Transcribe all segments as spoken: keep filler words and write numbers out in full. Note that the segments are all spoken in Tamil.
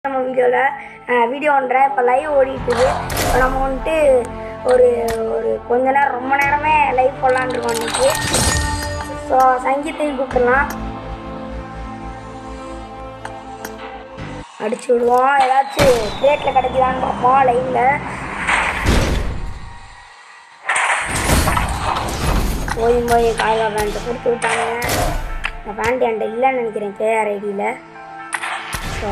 நம்ம வீடியோவில் வீடியோன்றேன் இப்போ லைவ் ஓடிட்டுருக்கு. இப்போ நம்ம வந்துட்டு ஒரு ஒரு கொஞ்ச நேரம் ரொம்ப நேரமே லைவ் போடலான் இருக்கோம் இன்றைக்கி. ஸோ சங்கீத்தையும் கூப்பிடலாம், அடிச்சு விடுவோம். ஏதாச்சும் ரேட்டில் கிடைக்குதான்னு பார்ப்போம் லைவில். போயும் போய் காய்கா பேண்ட்டு கொடுத்து விட்டாங்க. இந்த பேண்ட் என்கிட்ட இல்லைன்னு நினைக்கிறேன் கேஆர் ஐடியில். ஸோ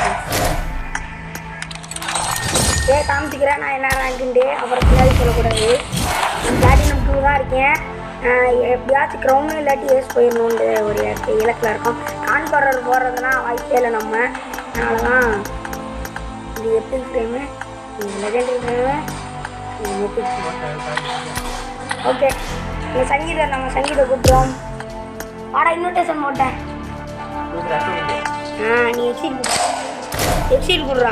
ஏ காமிச்சிக்கிறேன் நான் என்ன ரேங்க்குண்டு, அப்புறம் பின்னாடி சொல்லக்கூடாது. பிளாட்டினம் டூ தான் இருக்கேன். எப்படியாச்சும் க்ரௌண்டு இல்லாட்டி ஏஸ் போயிடணுன்ற ஒரு இலக்கில் இருக்கோம். கான்கரர் போடுறதுனா வாய்ப்பே இல்லை நம்ம. அதனால தான் இது எட்டு ஃப்ரேமு, இது லெஜெண்டரி ஃப்ரேமு, இது எட்டு ஓகே. இந்த சங்கீதம் நம்ம சங்கீதம் கூப்பிடுவோம். ஆடா இன்விடேஷன் போட்டேன். ஆ நீ எக்ஸீட் எக்ஸீட் கொடுறா.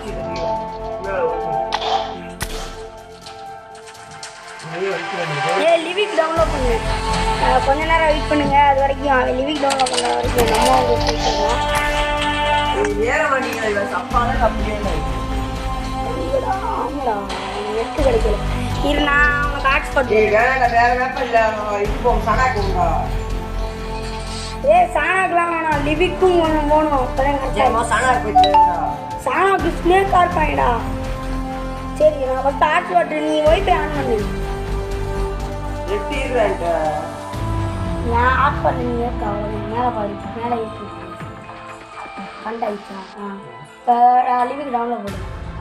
ஏ லிவிக் டவுன்லோட் பண்ணு. கொஞ்ச நேரம் வெயிட் பண்ணுங்க, அது வரைக்கும் அவன் லிவிக் டவுன்லோட் பண்ண வரைக்கும் நம்ம ஆமாடா நெட்டு கிடைக்கல. இரு நான் அவனுக்கு ஹாட்ஸ்பாட். ஏ சாணாக்கெலாம் வேணாம், லிவிக்கும் ஒன்று போகணும். சாணாக்கு ஸ்னேக்காக இருப்பாங்கடா. சரி நான் ஃபஸ்ட்டு ஹாட்ஸ்பாட், நீ ஒய்ஃபை ஆன் பண்ணு. நான் ஆஃப் பண்ணி ஏற்கா மேலே பாதிச்சு மேலே ஏற்றி கண்ட் ஆயிடுச்சா. ஆ இப்போ லிவிக் டவுன்லோட் பண்ணு.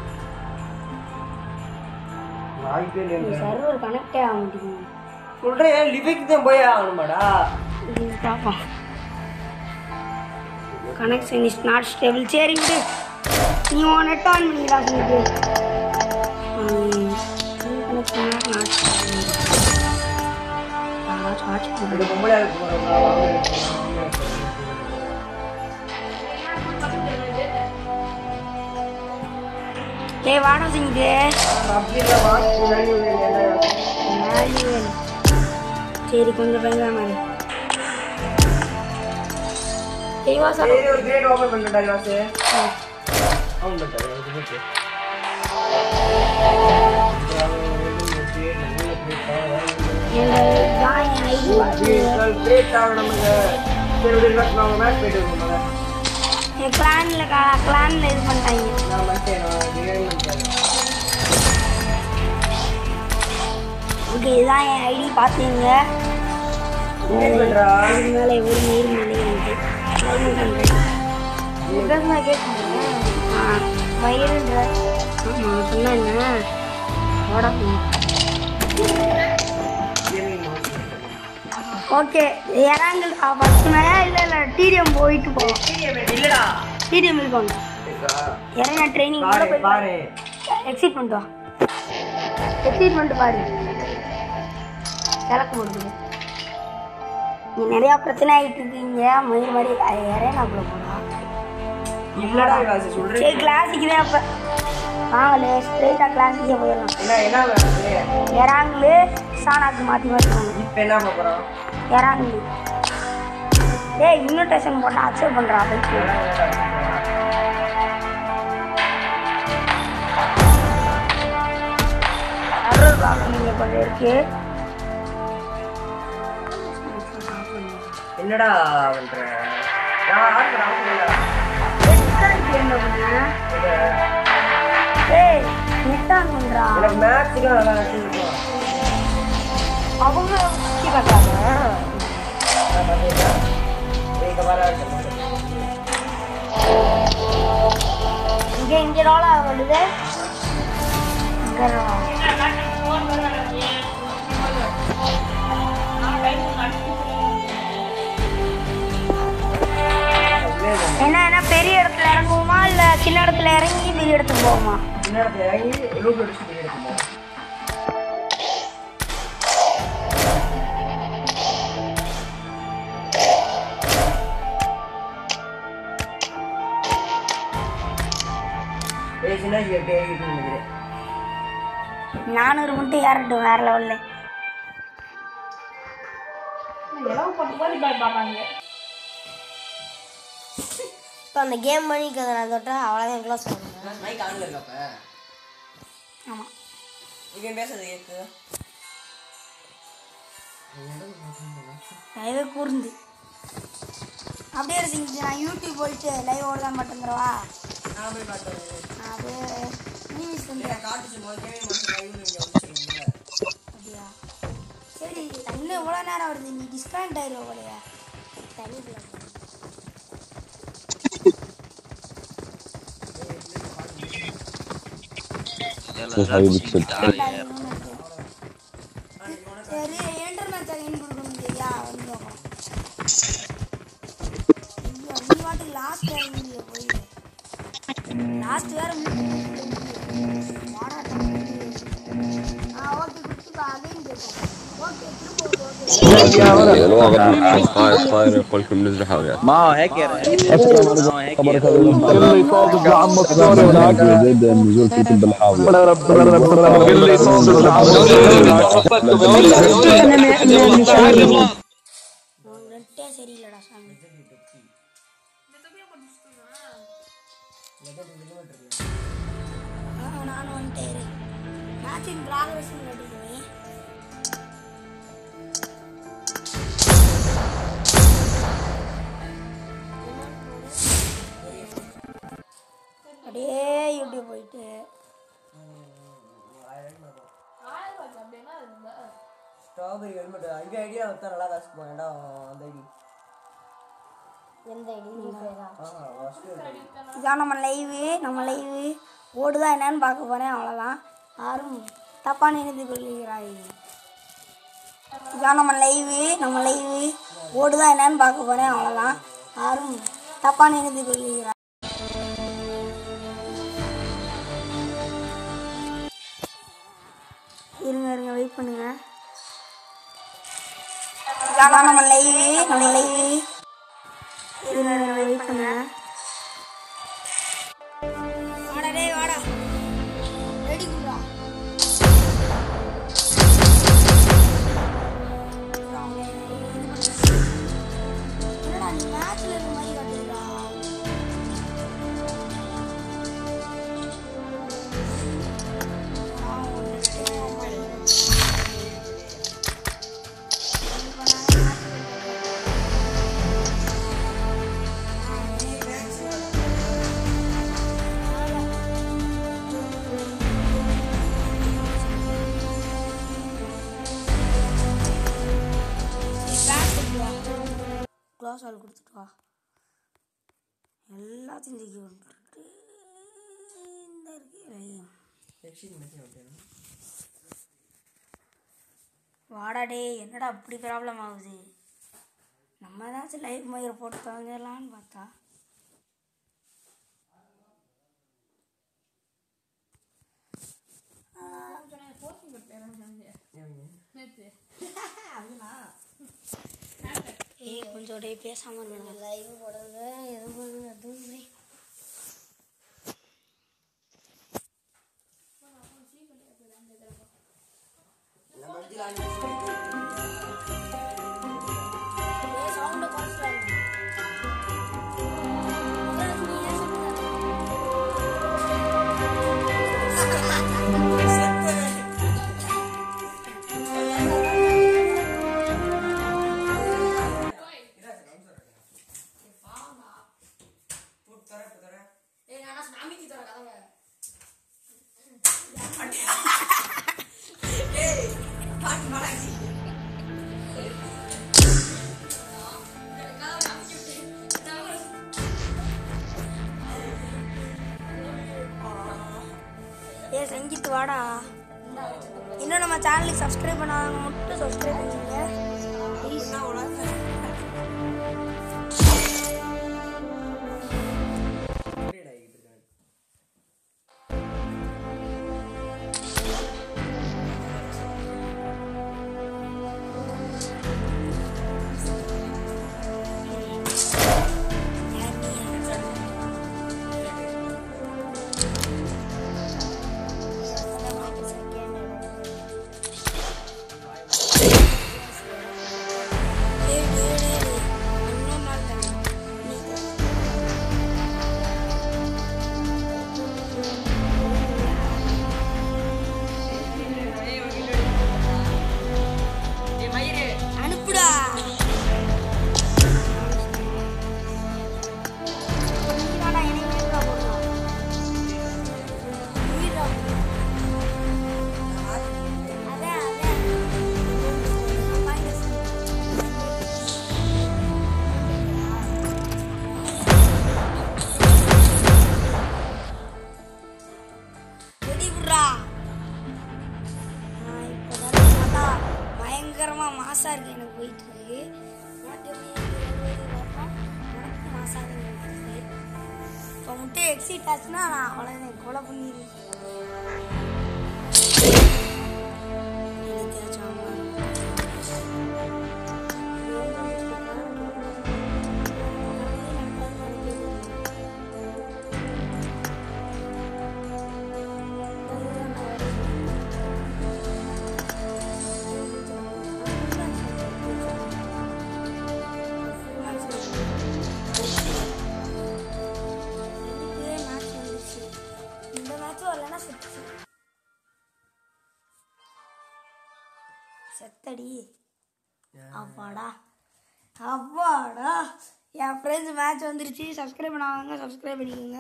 சர்வர் கனெக்டே ஆக மாட்டேங்குது. சொல்கிறேன் லிவிக் தான் போய் ஆகணுமாடா. பார்ப்போம். Connection is not stable. சரி விடு, நீ உன் நெட் ஆன் பண்ணிடா. சொல்லிட்டு கனெக்ஷன் நாட் ஸ்டேபிள். ஏய் வாடா செஞ்சுட்டு சரி கொஞ்சம் பயங்கர மாதிரி கிளான்ல கிளான்ல இது பண்ணிட்டாங்க. ஓகே இதுதான் என் ஐடி பார்த்தீங்க. மேலே ஒரு நீர் மேலே கேட்குங்க. ஆ வயிறுன்ற ஆமாம் சொன்ன ஓட. ஓகே இறங்கல் ஃபஸ்ட்டுனா இல்லை இல்லை டிடிஎம் போயிட்டு போவோம். இல்லைடா டிடிஎம் இருக்கோங்க இறங்க ட்ரைனிங் கூட போய் பாரு. எக்ஸிட் பண்ணிட்டு வா. எக்ஸிட் பண்ணிட்டு பாரு. கிழக்கு முடியுது. நீ நிறையா பிரச்சனை ஆகிட்டு இருக்கீங்க. மயில் மாதிரி இறேனாக்குள்ள போனா இல்லடா சொல்கிறேன். சரி கிளாஸுக்கு தான் அப்போ வாங்கலே ஸ்ட்ரெயிட்டாக கிளாஸுக்கே போயிடலாம். இறாங்கலு சாணாக்கு மாற்றி மாற்றிக்கோங்க. இப்போ என்ன பார்க்குறோம்? இறாங்கலு ஏய் இன்விடேஷன் போட்டால் அக்செப்ட் பண்ணுறா. அதுக்கு அருள் பார்க்கணுங்க கொஞ்சம் இருக்கு. என்னடா பண்ற? நான் ஆர்டர் ஆகல. என்ன பண்ண? ஏய் நெட்டா பண்றா. எனக்கு மேட்ச்க்கு நல்லா இருக்கு. அவங்க சுத்தி பார்க்கறாங்க. நான் பாத்தீங்களா? ஏக வர இங்க இங்க ரோலா வருது. இங்க என்ன என்ன பெரிய இடத்துல இறங்குவோமா இல்ல சின்ன இடத்துல இறங்கி பெரிய இடத்துக்கு போவோமா? சின்ன இடத்துல இறங்கி லூட் அடிச்சு பெரிய இடத்துக்கு போவோம். ஏய் சின்ன ஜெட் ஏறிட்டு நிக்குது. நானூறு மட்டும் ஏறட்டும் வேற லெவல்ல. எல்லாம் பத்து பாதி பாய் பாப்பாங்க. இப்போ அந்த கேம் பண்ணிக்கிறத நான் தொட்டா அவ்வளோதான் க்ளோஸ் பண்ணுவேன். மைக் ஆன்ல இருக்கா அப்ப? ஆமாம். இவன் பேசுறது கேக்கு. லைவே கூர்ந்து அப்படியே இருந்துச்சு. நான் யூடியூப் போயிட்டு லைவ் ஓடுதான் மட்டும் தரவா? நான் போய் பார்த்தேன். நான் அப்படியே நியூஸ் வந்து காட்டுச்சு முதல்ல மாசம் லைவ் இங்க வந்துச்சுங்க. அப்படியா? சரி, இன்னும் இவ்வளோ நேரம் வருது. நீ டிஸ்கவுண்ட் ஆயிடுவோம் போலையா? தனி சரி, இன்டர்நெட் இன் கொடுக்கணும் சரியா? வந்து நீ வாட்டுக்கு லாஸ்ட் வேற முடியல போய் லாஸ்ட் வேற ஆ ஓகே கொடுத்துப்பா. அதையும் கேட்கும். اوكي صاير كلكم نزلوا حاولات ما هو هيك ما هيك اللي صادق لعمك ستوري هناك زيد النزول فيكم بالحاوية اللي صادق لعمك நெட்டே சரியில்லடா சாமி. நான் வந்துட்டேன். மேட்சிங் ப்ராக்ரஸ் நடிக்கிறேன். அப்படியே யூடியூப் போயிட்டு ஸ்ட்ராபெரி ஹெல்மெட் ஐடியா ஐடியா வச்சா நல்லா காசு போவேன்டா அந்த ஐடி. எந்த ஐடி? ஆஹா ஃபர்ஸ்ட் இதான் நம்ம லைவு. நம்ம லைவு ஓடுதா என்னன்னு பார்க்க போகிறேன். அவ்வளோதான். யாரும் தப்பாக நினைத்து கொள்கிறாய். இதான் நம்ம லைவு. நம்ம லைவு ஓடுதா என்னன்னு பார்க்க போகிறேன். அவ்வளோதான். யாரும் தப்பாக நினைத்து கொள்கிறாய். இருங்க இருங்க வெயிட் பண்ணுங்க. இதான் நம்ம லைவு. நம்ம லைவு இருங்க இருங்க வெயிட் பண்ணுங்க. வாடா டேய் வாடா. ரெடி குடுடா. என்னடா நீ மேட்ச்ல இருக்க மாதிரி காட்டுறா? க்ளாஸ் ஆள் கொடுத்துட்டு வா. எல்லாத்தையும் தூக்கி விட்டுட்டு இந்த இருக்கு. வாடா டே. என்னடா அப்படி ப்ராப்ளம் ஆகுது? நம்ம ஏதாச்சும் லைவ் மயிர் போட்டு தொலைஞ்சிடலான்னு பார்த்தா ஏய் கொஞ்சம் டே பேசாமல் இருக்கணும். லைவ் போடுறது எதுவும் பண்ணுங்க அதுவும் சவுண்டை குறைச்சிட்டாங்க. ஏ சங்கீத் வாடா. இன்னும் நம்ம சேனலுக்கு சப்ஸ்கிரைப் பண்ணாதவங்க மட்டும் சப்ஸ்கிரைப் பண்ணுங்க ப்ளீஸ். மாசா இருக்கு எனக்கு போயிட்டு இருக்கு. உனக்கு எப்படி இருக்கு? உனக்கு மாசா இருக்கு. இப்போ முட்டை எக்ஸிட் ஆச்சுன்னா நான் அவ்வளோதான் கொலை பண்ணிடுவேன். செத்தடி அப்பாடா அப்பாடா என் ஃப்ரெண்ட்ஸ் மேட்ச் வந்துருச்சு. சப்ஸ்கிரைப் பண்ணாங்க, சப்ஸ்கிரைப் பண்ணிக்கோங்க.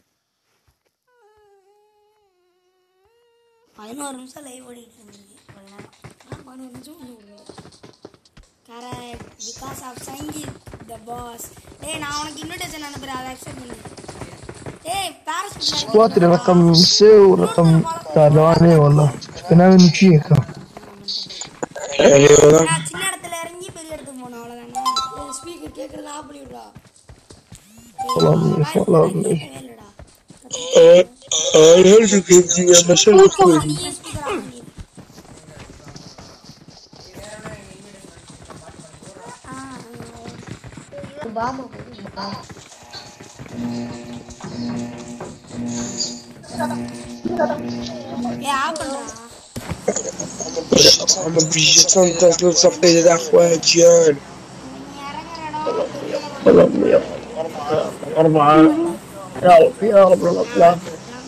பதினோரு நிமிஷம் லைவ் ஓடிட்டு இருந்துருக்கு. பதினோரு நிமிஷம் correct because of Sangeet the boss. டேய் நான் உனக்கு இன்விடேஷன் அனுப்புறேன், அதை அக்செப்ட் பண்ணு. டேய் பாரஸ் سكوات رقم سي ورقم ثاني والله انا من فيك நான் சின்ன இடத்துல இறங்கி பெரிய இடத்துக்கு போனேன் அவ்வளவுதானே. ஸ்பீக்கர் கேக்குறது ஆஃப் பண்ணி விடுடா. والله والله இல்லடா انا هلك كيجي يا مشان كويس நீ ஸ்பீக்கர் ஆஃப் பண்ணி பாபா ஏ ஆஃப் பண்றா. انا بيجي تنطق تصفي يا اخواتيان والله يا أربعة يا رب يا رب الأطلاق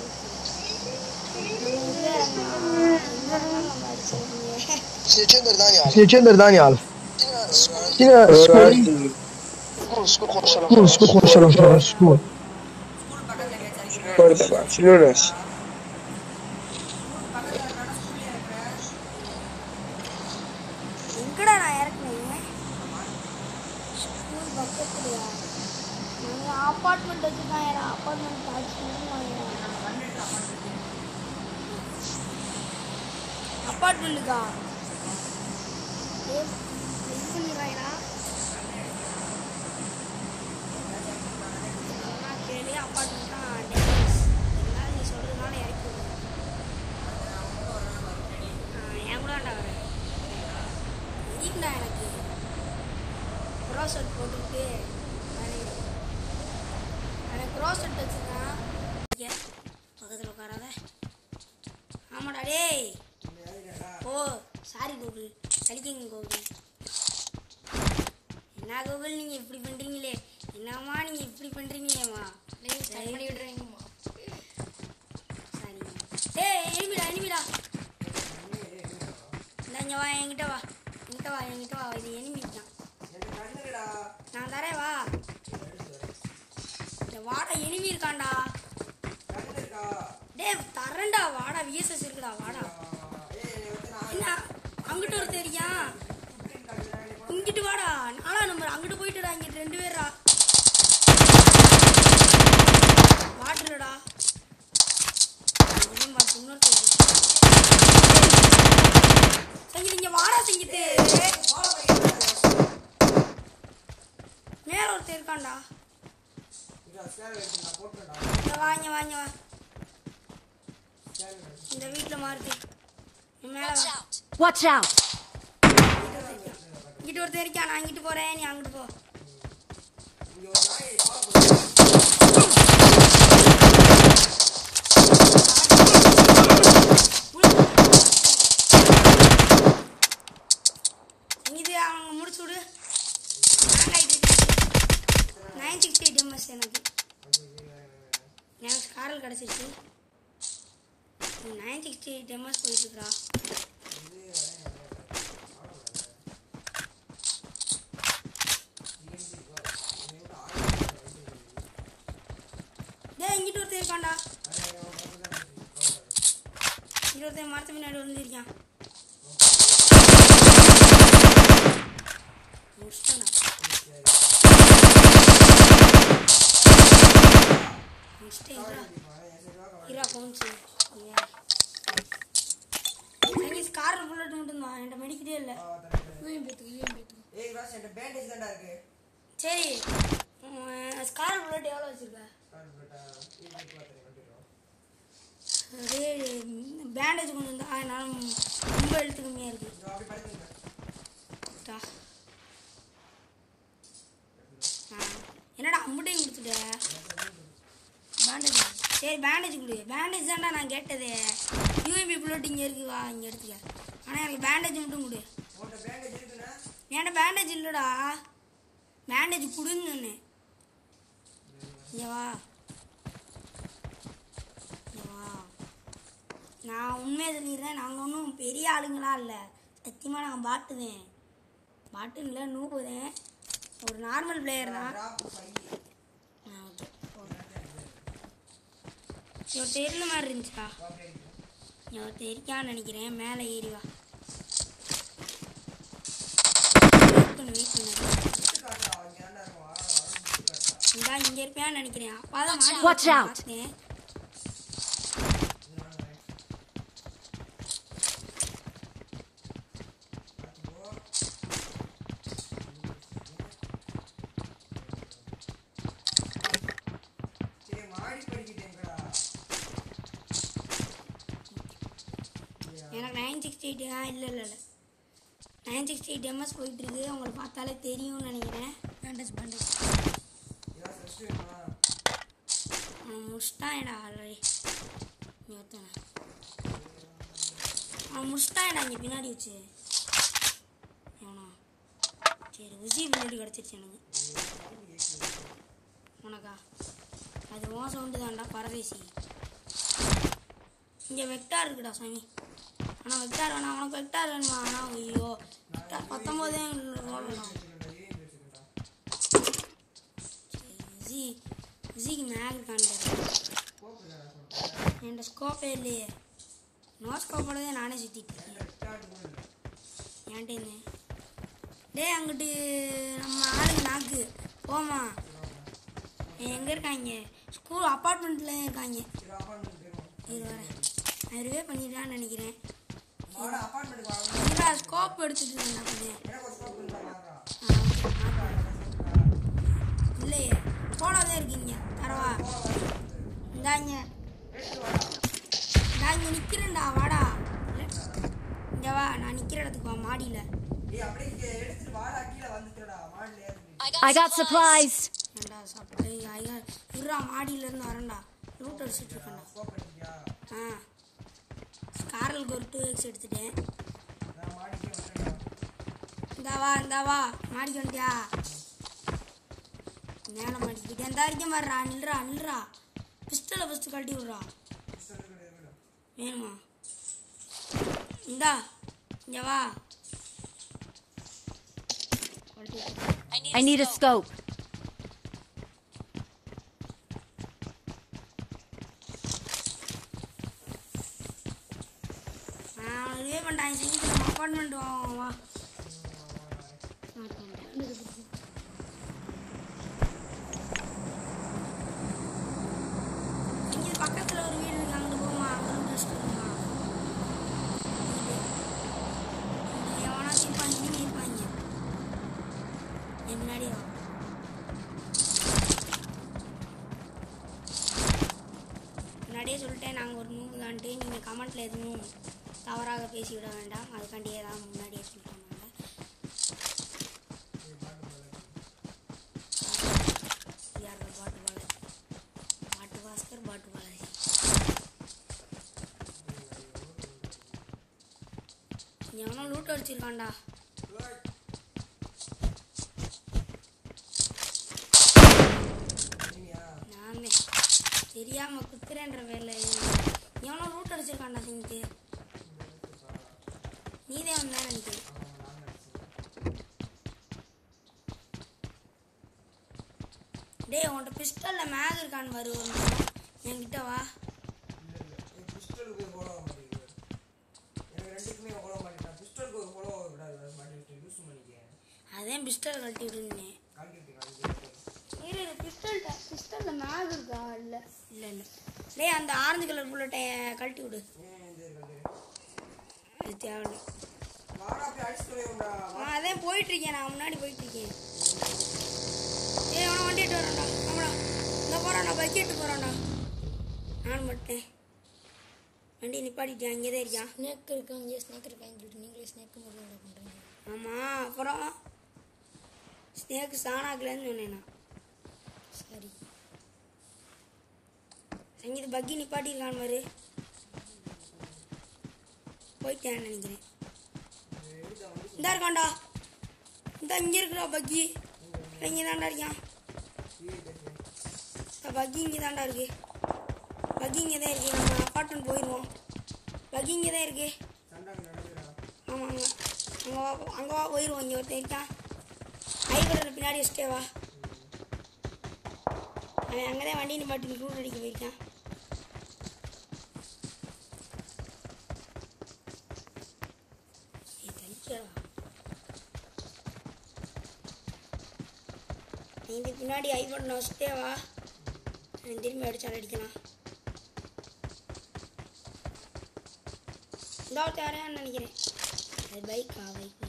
سيتشندر دانيال هنا سكول سكول سكول خش لهم شغل سكول شنو ناس எங்கடா நான் இறக்குனேன்? ஸ்கூல் பக்கத்துலயா? நான் அப்பார்ட்மெண்ட் வச்சுதான் ஏறா. அப்பார்ட்மெண்ட் அப்பார்ட்மெண்ட்டுக்கா பண்ணிடுறாங்கடா. கேள்வி அப்பார்ட்மெண்ட் தான் டேமேஜ். எல்லாம் நீ சொல்றதுனால இறக்கி விடுவேன். என் கூட வேண்டாம் இதுக்குண்டா எனக்கு க்ரோஸ் செட் போட்டுக்கிட்டு எனக்கு க்ரோஸ் செட் வச்சுருக்கேன். பக்கத்தில் உட்காராத. ஆமாடா டேய். ஓ சாரி கோகுல், கழிக்கிங்க கோகுல். என்ன கோகுல் நீங்கள் இப்படி பண்ணுறீங்களே, என்னம்மா நீங்கள் இப்படி பண்ணுறீங்களேம்மா, சரி பண்ணி விடுறீங்கம்மா. சரி டேய் எனிமிடா எனிமிடா. இல்லை இங்கே வா, என்கிட்ட வா என்கிட்ட வா என்கிட்ட வா. இது எனிமி தான், நான் தரேன் வா. வாடா எனிமி இருக்காண்டா. டே தரேன்டா வாடா. விஎஸ்எஸ் இருக்குடா வாடா. என்ன அங்கிட்டு ஒரு தெரியா, இங்கிட்டு வாடா. நாலா நம்பர் அங்கிட்டு போயிட்டுடா. இங்கிட்டு ரெண்டு பேரா வாட்டுடா. இன்னொரு சங்கீத் இங்க வாடா. சங்கீத்து மேல ஒருத்தர் இருக்காண்டா. வாங்க வாங்க வா. இந்த வீட்டில் மாறுது மேலே. Watch out. இங்கிட்டு ஒருத்தர் இருக்கான். நான் இங்கிட்டு போறேன், நீ அங்கிட்டு போ. இது அவங்க முடிச்சு விடு. நைன் சிக்ஸ்டி எயிட் எம்எஸ் எனக்கு எனக்கு காரல் கிடச்சிருச்சு. நைன் சிக்ஸ்டி எயிட் எம்எஸ் போயிட்டுருக்குறா. டே இங்கிட்டு ஒருத்தர் இருக்காண்டா. இங்கிட்டு ஒருத்தர் மரத்து பின்னாடி வந்துருக்கான். முடிச்சிட்டேன்டா. முடிச்சிட்டேன். இரா போன்ச்சு. ஸ்கார் புல்லட் மட்டும் தான் என்கிட்ட மெடிக்கிட்டே இல்லை. யூஎம்பி எடுத்துக்க யூஎம்பி எடுத்துக்க. ஏய் ராஸ் என்கிட்ட பேண்டேஜ் தான்டா இருக்கு. சரி ஸ்கார் புல்லட் எவ்வளோ வச்சிருக்க? ஸ்கார் புல்லட்டா இது பாத்துறேன் கண்டிப்பா. அதே பேண்டேஜ் கொண்டு வந்தா அதனால ரொம்ப எழுத்து கம்மியாக இருக்குது. இதோ அப்படி படுத்துங்க. என்னடா அம்புட்டையும் கொடுத்துட்ட பேண்டேஜ். சரி பேண்டேஜ் கொடு. பேண்டேஜ் தான்டா நான் கேட்டது. யூஎம்பி புல்லட் இங்கே இருக்கு, வா இங்கே எடுத்துக்க. ஆனால் எனக்கு பேண்டேஜ் மட்டும் கொடு. உன்கிட்ட பேண்டேஜ் இருக்குன்னா ஏன்டா பேண்டேஜ் இல்லைடா, பேண்டேஜ் கொடுன்னு சொன்னேன். இங்கே வா இங்கே வா. நான் உண்மையை சொல்லிடுறேன், நாங்கள் ஒன்றும் பெரிய ஆளுங்களா இல்லை. சத்தியமாக நாங்கள் பாட்டுதேன் பாட்டு இல்லை நூப்புதேன். ஒரு நார்மல் பிளேயர் தான். ஆ ஓகே இவர் தெரியல மாதிரி இருந்துச்சா? இவர் தெரிக்கான்னு நினைக்கிறேன். மேலே ஏறி வா. வெயிட் பண்ணு வெயிட் பண்ணு. இந்தா இங்கே இருப்பேன்னு நினைக்கிறேன். அப்பா தான் Watch out. பார்த்தேன். எனக்கு நைன் சிக்ஸ்டி எயிட் இல்லை இல்லை இல்லை நைன் சிக்ஸ்டி எயிட் எம்எஸ் போயிட்டுருக்கு. உங்களுக்கு பார்த்தாலே தெரியும்னு நினைக்கிறேன். பேண்டேஜ் பேண்டேஜ் அவன் முடிச்சிட்டான்டா ஆல்ரெடி. நீ ஒருத்தானே அவன் முடிச்சிட்டான்டா இங்கே பின்னாடி வச்சு. எவனா சரி உசி பின்னாடி கிடச்சிருச்சு எனக்கு. உனக்கா அது உன் சவுண்டு தான்டா பரதேசி. இங்கே வெக்டார் இருக்குடா சாமி. ஆனால் வெக்டார் வேணா, அவனுக்கு வெக்டார் வேணுமா? ஆனால் ஐயோ வெக்டார் பத்தொம்போதே ஓடலாம். ஜி ஜிக்கு மேக் இருக்கான்னு என்கிட்ட ஸ்கோப்பே இல்லையே. நோ ஸ்கோப்போடதே நானே சுற்றிட்டு ஏன்ட்டே இருந்தேன். டே அங்கிட்டு நம்ம ஆளுங்க நாக்கு போமா. எங்கே இருக்காங்க? ஸ்கூல் அப்பார்ட்மெண்ட்டில் இருக்காங்க. இது வரேன் அதுவே பண்ணிட்டான்னு நினைக்கிறேன். இல்லை ஸ்கோப் எடுத்துட்டு இருந்தேன். இல்லையே போலாதே இருக்கீங்க தரவா. இந்தாங்க இந்தா இங்கே நிற்கிறேன்டா வாடா. இங்கே வா நான் நிற்கிற இடத்துக்கு வா மாடியில். I got supplies. ஏண்டா சாப்பிட்டு ஐயா இருறா மாடியிலேருந்து வரேன்டா. ரூட் அடிச்சுட்டு இருக்கேன்டா. ஆ ஸ்காரலுக்கு ஒரு டூ எக்ஸ் எடுத்துட்டேன். இந்தா வா இந்தா வா மாடிக்கு வந்துட்டியா? மேலே மாடிக்கிட்டே இந்த வரைக்கும் வர்றா. நில்றா நில்றா. பிஸ்டலை ஃபஸ்ட்டு கழட்டி விட்றா. வேணுமா? இந்தா இங்கே வா. I need a scope. நான் இதுவே பண்ணிட்டேன். செஞ்சு நம்ம அப்பார்ட்மெண்ட் வா வா. இங்கே பக்கத்தில் ஒரு வீடு இருக்கு, அங்கே போமா. அங்கே ரெஸ்ட் இருக்குமா? எவனாச்சும் இருப்பாங்க, இங்கே இருப்பாங்க. என் முன்னாடி வா. முன்னாடியே சொல்லிட்டேன் நாங்கள் ஒரு நூறு தான்ட்டு. நீங்கள் கமெண்ட்டில் எதுவும் தவறாக பேசிவிட வேண்டாம். அதுக்காண்டியே தான் முன்னாடியே சொல்லிட்டோம். நாங்கள் யார் பாட்டு பாலாஜி பாட்டு பாஸ்கர் பாட்டு பாலாஜி. எவனோ லூட் அடிச்சிருக்கான்டா. நானே தெரியாம குத்துறேன்ற வேலை. எவனோ லூட் அடிச்சிருக்கான்டா சிங்கிட்டு. நீதே வந்தா நினைக்கிறேன். டே உன்கிட்ட பிஸ்டலில் மேக் இருக்கான்னு வரு ஒரு நிமிஷம் என்கிட்ட வா. அதே பிஸ்டல் கழட்டி விடுனே. இரு பிஸ்டல் பிஸ்டலில் மேக் இருக்கா? இல்லை இல்லை இல்லை டே அந்த ஆரஞ்சு கலர் புல்லட்டை கழட்டி விடு. இது தேவையில்லை. நான் அதான் போயிட்டு இருக்கேன், நான் முன்னாடி போயிட்டு இருக்கேன். ஏய் அவனை வண்டி எடுத்து வரான்டா. ஆமாடா இந்த போறான்டா, பைக் எடுத்து போறான்டா. நான் மட்டும் வண்டி நிப்பாட்டிட்டேன், அங்கே தான் இருக்கான். ஸ்னேக் இருக்காங்க, ஸ்னேக் இருக்காங்க சொல்லிட்டு நீங்களே ஸ்னேக் மட்டும் என்ன பண்ணுறீங்க? ஆமாம், அப்புறம் ஸ்னேக்கு சாணாக்கலன்னு சொன்னேன் நான். சரி சங்கீத பக்கி நிப்பாட்டிருக்கான் மாதிரி போயிட்டேன்னு நினைக்கிறேன். இந்த இருக்கான்டா, இந்த இங்கே இருக்குடா பக்கி. இங்கே தாண்டா இருக்கான். பக்கி இங்கே தாண்டா இருக்கு. பக்கி இங்கே தான் இருக்கு. நம்ம அப்பார்ட்மெண்ட் போயிடுவோம். பக்கி இங்கே தான் இருக்கு. ஆமாங்க, அங்கே வா, அங்கே வா போயிடுவோம். இங்கே ஒருத்தன் இருக்கான். ஐவரில் பின்னாடி வச்சுட்டே வா. அவன் அங்கே தான் வண்டி நிப்பாட்டி ரூட் அடிக்க போயிருக்கான். இது பின்னாடி ஐவன் வச்சுட்டே வா. திரும்பி அடிச்சாலும் அடிக்கலாம். இந்த யாரையான்னு நினைக்கிறேன். அது பைக்கா? பைக்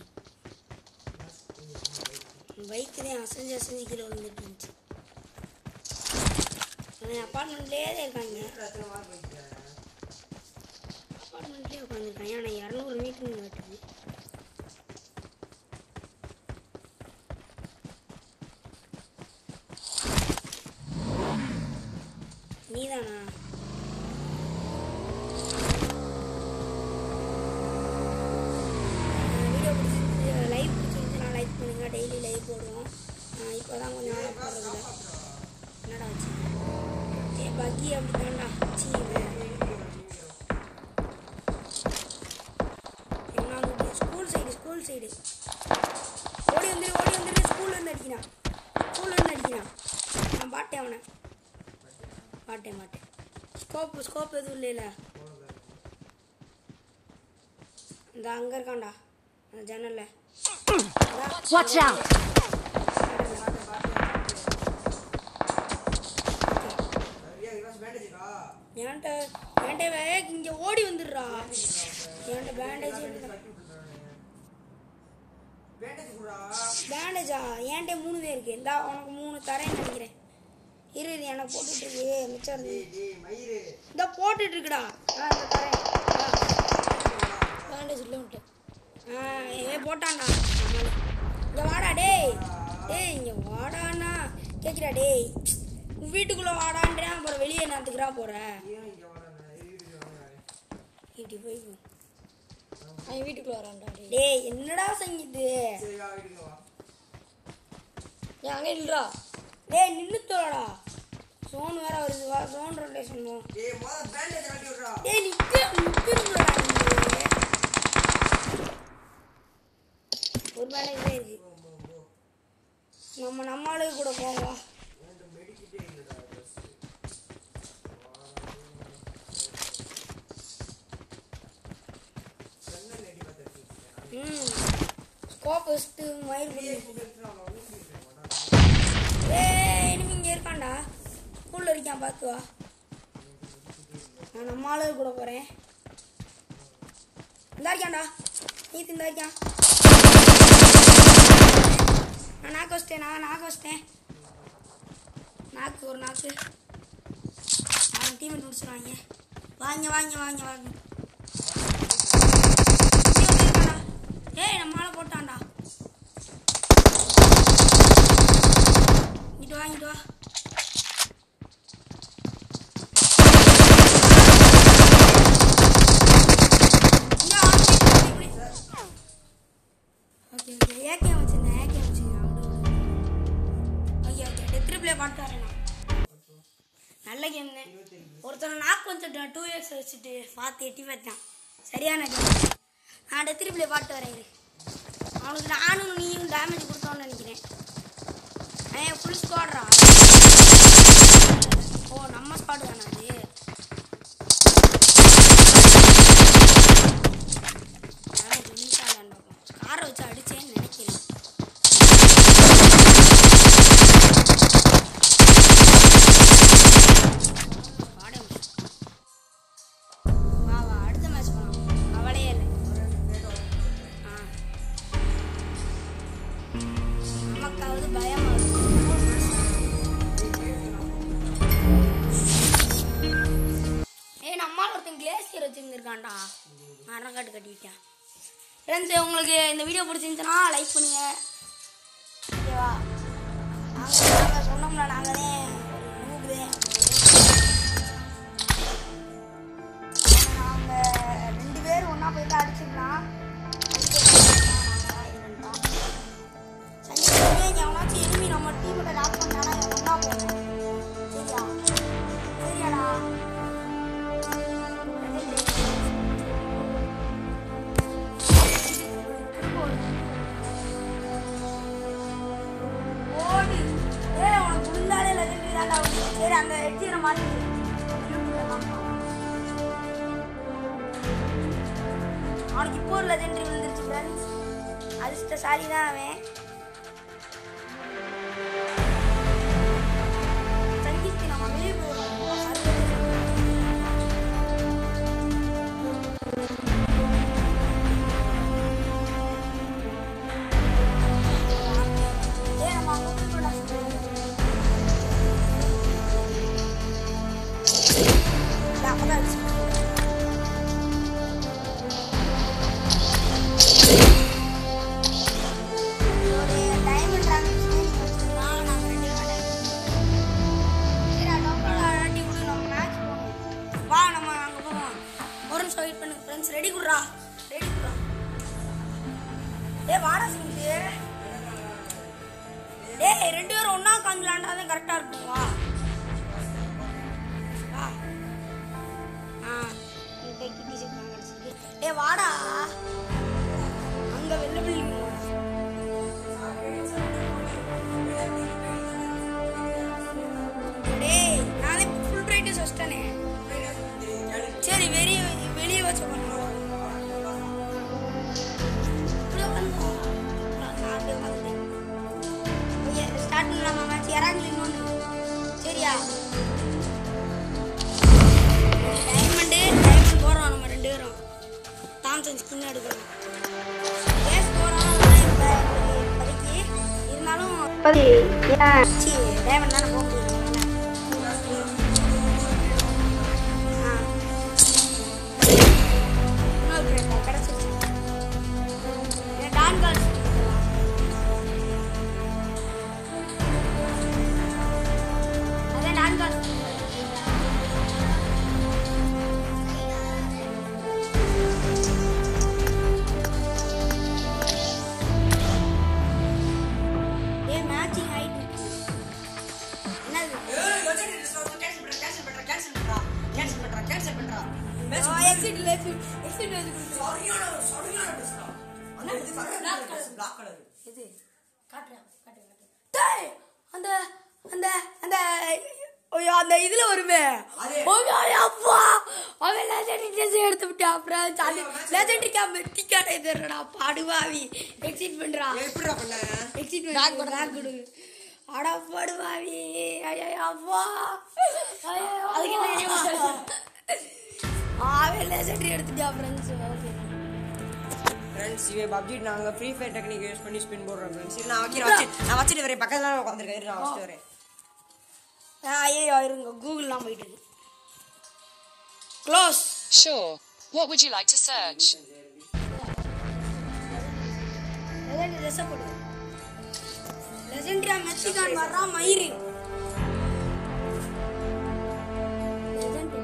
பைக்கு தான் அசைஞ்சு அசைஞ்சு கீழே விழுந்துட்டு இருந்துச்சு. அவன் அப்பார்ட்மெண்ட்லேயே தான் இருக்காங்க. அப்பார்ட்மெண்ட்லேயே உட்காந்துருக்காங்க. ஆனால் இரநூறு மீட்டர் காட்டுது. நீதானா? வீடியோ பிடிச்சி லைவ் பிடிச்சிருந்துச்சுன்னா லைக் பண்ணுங்கள். டெய்லி லைவ் போடுவோம். இப்போ தான் கொஞ்சம் நாளாக போடுறதில்ல. என்னடா ஆச்சு? ஏ பக்கி அப்படி தான்டா சி என்ன ஸ்கூல் சைடு ஸ்கூல் சைடு ஓடி வந்துரு ஓடி வந்துரு. ஸ்கூல்லேருந்து அடிக்கிறான். ஸ்கூல்லேருந்து அடிக்கிறான். நான் பாட்டேன் அவனை. மாட்டேன் மாட்டேன். ஸ்கோப்பு ஸ்கோப் எதுவும் இல்லைல்ல. இந்த அங்கே இருக்கான்டா அந்த ஜன்னல்ல. Watch out! ஏன்ட்ட ஏன்ட்ட வேக இங்கே ஓடி வந்துடுறா. ஏன்ட்ட பேண்டேஜ் பேண்டேஜா ஏன்ட்ட மூணு தான் இருக்கு. இந்தா உனக்கு மூணு தரேன்னு நினைக்கிறேன். இரு இது எனக்கு போட்டுட்டு இருக்கு. மிச்சம் இந்த போட்டுட்டு இருக்குடா. ஆ இந்த தரேன். பேண்டேஜ் இல்லை விட்டேன். ஆ ஏ போட்டான்டா. இங்கே வாடா டேய். டேய் இங்கே வாடாண்ணா கேட்குறா. டேய் உன் வீட்டுக்குள்ளே வாடான்றேன். அப்புறம் வெளியே நேரத்துக்குறா போகிற. இப்படி போய் அவன் வீட்டுக்குள்ளே வரான்டா. டேய் என்னடா சங்கீது? ஏன் அங்கே இல்லைடா. டேய் நின்று தோடா. சோன் வேற வருது. வா சோன் ரொட்டேஷன். டேய் நிற்க நிற்கிறா. ஒரு பேண்டேஜ் தான் இருக்கு. நம்ம நம்மளுக்கு கூட போவோம். ம் ஸ்கோப் வச்சுட்டு மயிர் பண்ணி. ஏய் இனிமே இங்கே இருக்கான்டா. ஸ்கூலில் இருக்கான் பார்த்து வா. நான் நம்ம ஆளுக்கு கூட போகிறேன். இந்தா இருக்கான்டா. நீத்து இந்தா இருக்கான். நான் நாக்கு வச்சிட்டேன். நான் நாக்கு வச்சிட்டேன். நாக்கு ஒரு நாக்கு. அவன் டீமை முடிச்சிடுவாங்க. வாங்க வாங்க வாங்க வாங்க. ஏய் நம்மளால போட்டான்டா. இங்கிட்டு வா இங்கிட்டு வா. ஓகே ஓகே ஏகே வச்சிருந்தேன். ஏகே வச்சிருந்தேன். ஓகே ஓகே டெத் ரிப்ளே பாட்டு வரேன். நல்ல கேம். ஒருத்தனை நாக்கு வந்துட்டான். டூ இயர்ஸ் வச்சுட்டு பார்த்து எட்டி பார்த்தான். சரியான கேம். நான் டெத் ரிப்ளே பாட்டு வரேன். அவனுக்கு நானும் நீயும் டேமேஜ் கொடுத்தோன்னு நினைக்கிறேன். அவன் ஃபுல் ஸ்குவாட்ரா. ஓ நம்ம ஸ்குவாட் தானே அது. காரை வச்சு அடிச்சேன்னு நினைக்கிறேன். வா வா அடுத்த மேட்ச் போகலாம். கவலையே இல்லை. ஒருத்தன் கிளேசியர் வச்சுருந்துருக்கான்டா மரக்காட்டு கட்டிட்டேன். ஃப்ரெண்ட்ஸ் உங்களுக்கு இந்த வீடியோ பிடிச்சிருந்துச்சுன்னா லைக் பண்ணுங்க ஓகேவா. நாங்கள் நாங்கள் சொன்னோம்ல நாங்களே நூறு நாங்கள் ரெண்டு பேரும் ஒன்றா போயிட்டு அடிச்சிடலாம். சஞ்சய் எவனாச்சும் எனிமி நம்ம டீமில் லாக் பண்ணானா ஒன்றா போகணும். சரியா சரியாடா. ஓடு ஏ உனக்கு விழுந்தாலே லெஜெண்டரி தான்டா. சரி அந்த எட்ஜிற மாதிரி அவனுக்கு இப்போ ஒரு லெஜெண்டரி விழுந்துருச்சு ஃப்ரெண்ட்ஸ். அதிர்ஷ்டசாலி தான் அவன். சங்கீத் நம்ம வெளியே போயிடுவோம். ஏ நம்ம அங்கே போயிடலாம். அப்பதான் அடிச்சு ரெடி குடுறா ரெடி குடுறா. ஏ வாடா சிங்கு. ஏய் ரெண்டு பேரும் ஒண்ணா காஞ்சலாண்டா தான் கரெக்டா இருக்கும். வா வா. ஆ இந்த கிட்டி செக் வாங்கறது. ஏ வாடா அங்க வெள்ள பில்டிங். டேய் நானே ஃபுல் ரைட்டஸ் வச்சிட்டேனே. சரி வெளிய வெளிய வச்சு பண்ணலாம். ஸ்டார்ட் பண்ணலாமா மேட்ச்? இறங்கி இன்னொன்று சரியா. டைமண்டு டைமண்ட் போகிறோம் நம்ம ரெண்டு பேரும். தாம்சன் ஸ்கின் எடுக்கிறோம். கேஸ் போகிறோம் இப்போதைக்கு. இருந்தாலும் சி டைமண்ட் தானே போக முடியும். அந்த அந்த அந்த அந்த இதுல வருமே அப்பா அவன் லெஜெண்டரி ட்ரெஸ் எடுத்து விட்டா. அப்புறம் அது லெஜெண்டரி கேம் டிக்கெட் எடுத்துறடா பாடுவாவி. எக்ஸிட் பண்றா. எப்படிடா பண்ண? எக்ஸிட் பேக் பண்ண பேக் கொடு. அட பாடுவாவி. ஐயோ அப்பா அதுக்கு என்ன தெரியுமா? அவன் லெஜெண்டரி எடுத்துட்டா ஃப்ரெண்ட்ஸ். ஓகே ஃப்ரெண்ட்ஸ் இவே பப்ஜி நாங்க ஃப்ரீ ஃபயர் டெக்னிக் யூஸ் பண்ணி ஸ்பின் போடுறோம் ஃப்ரெண்ட்ஸ். நான் வச்சிர வச்சு நான் வச்சிட்டு வரேன். பக்கத்துல தான் உட்கார்ந்திருக்கேன். நான் வச்சிட்டு வரேன். ஐயோ இருங்க கூகுள்லாம் போயிட்டு close. Sure. What would you like to search? Legendary dress போடு. லெஜெண்டரி மெக்சிகன் வர்றா மயிறு. லெஜெண்டரி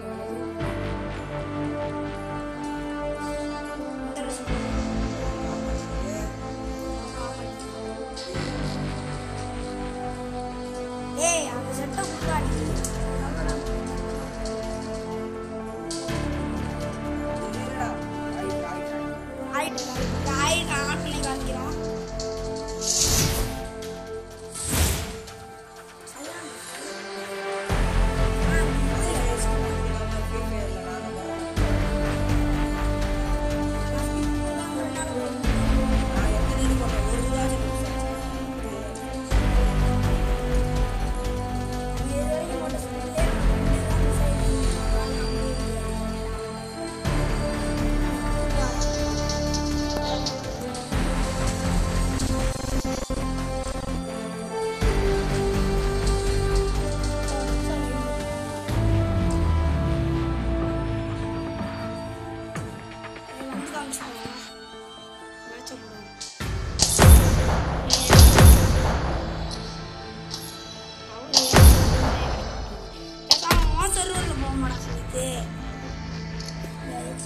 ஏய் அந்த செட்ட குடுறாடி. ஆயிட்டு ஆயிட்டு ஆன் பண்ணி காமிக்கிறோம்.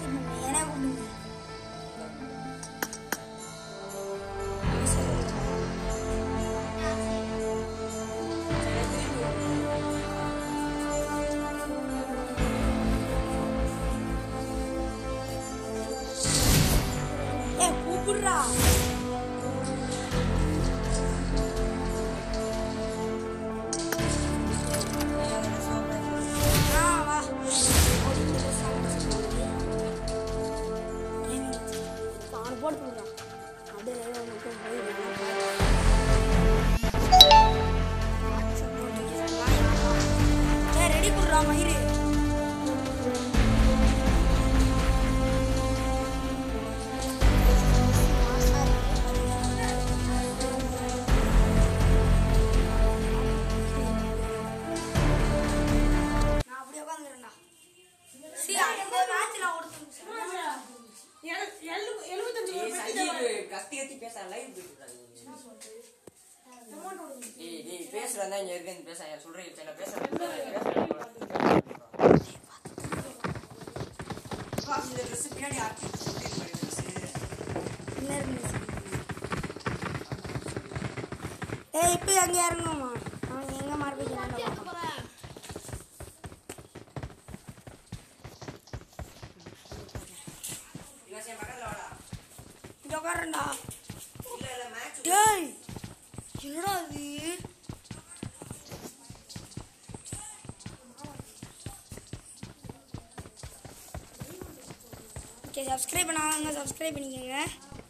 கூப்பிடுங்க ஏன்னா கூப்பிடுங்க ஏ கூப்பிடுறா ரெடி குடுறா மயிறு நான் அப்படியே உட்காந்துருந்தா சி அந்த மேட்ச்ல ஓடுது எழுபத்தஞ்சு ஏய் சஞ்சீவ் கத்தி கத்தி பேச லைவ் போயிட்டு ஏய் நீ பேசுறதா இங்க இருக்கு பேச சொல்றேன் சில பேச காசு இந்த ட்ரெஸ் பின்னாடி ஆட்டி ஏய் இப்போ அங்கே இறங்குமா அவன் எங்க மார்பிக்கிறான் இவன் பக்கத்துல வாடா இங்க உட்காரண்டா இல்ல இல்ல மேட்ச் டேய் என்னடா இது ஓகே சப்ஸ்கிரைப் பண்ணாங்க சப்ஸ்கிரைப் பண்ணிக்கோங்க